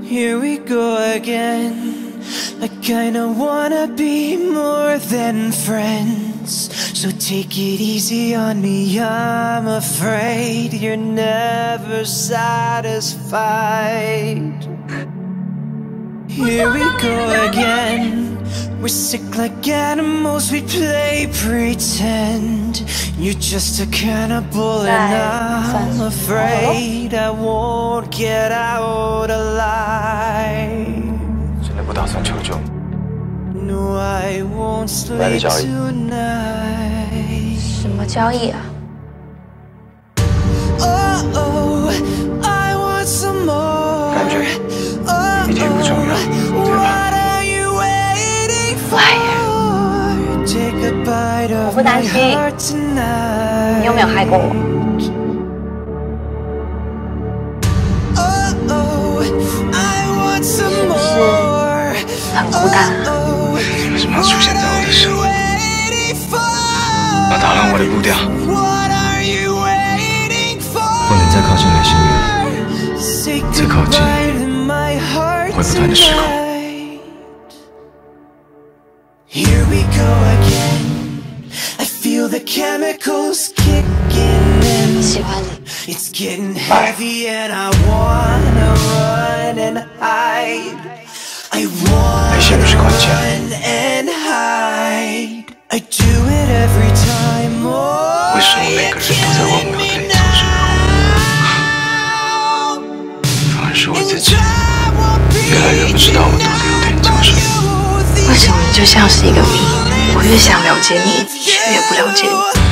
Here we go again. I kinda wanna be more than friends, so take it easy on me. I'm afraid you're never satisfied. Here we go again. We're sick like animals, we play pretend. You're just a cannibal and I'm afraid I won't get out alive. 真的不打算求救。 No, I won't sleep tonight. 什么交易啊？ Oh, I want some more. 感觉一点不重要，对吧？ 我不担心，你有没有害过我？是不是很孤单啊？ 你为什么要出现在我的生活？要打乱我的步调，不能再靠近来生远，再靠近会不断的失控。 Here we go again. I feel the chemicals kicking in. 喜欢你。 It's getting heavy and I wanna run and hide. I wanna run and hide. I do it every time. Oh, 为什么每个人都在问我要对你做什么？反而是我自己越来越不知道我到底要对你做什么。 为什么你就像是一个谜？我越想了解你，却越不了解你。